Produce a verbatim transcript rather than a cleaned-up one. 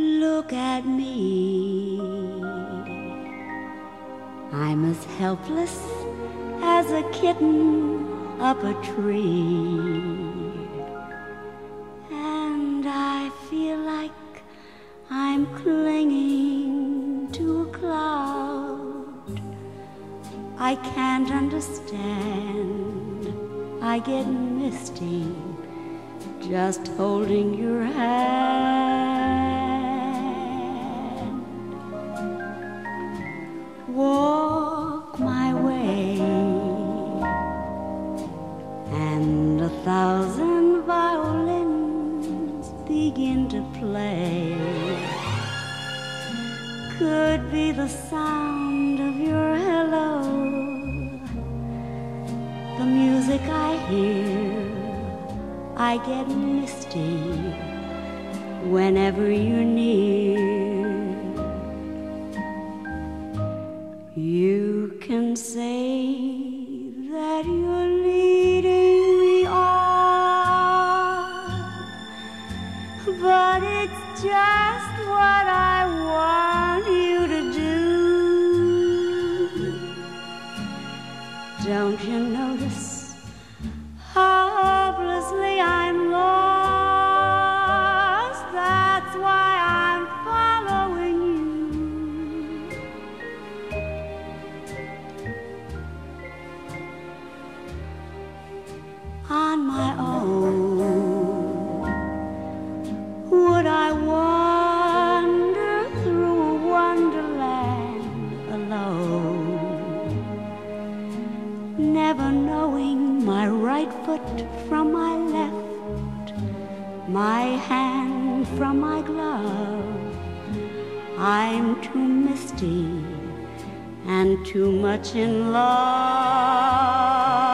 Look at me, I'm as helpless as a kitten up a tree, and I feel like I'm clinging to a cloud. I can't understand, I get misty just holding your hand. Walk my way, and a thousand violins begin to play. Could be the sound of your hello, the music I hear. I get misty whenever you're near. You can say that you're leading me on, but it's just what I want you to do. Don't you notice how hopelessly I'm lost? That's why I'm following you. On my own, would I wander through a wonderland alone, never knowing my right foot from my left, my hand from my glove? I'm too misty and too much in love.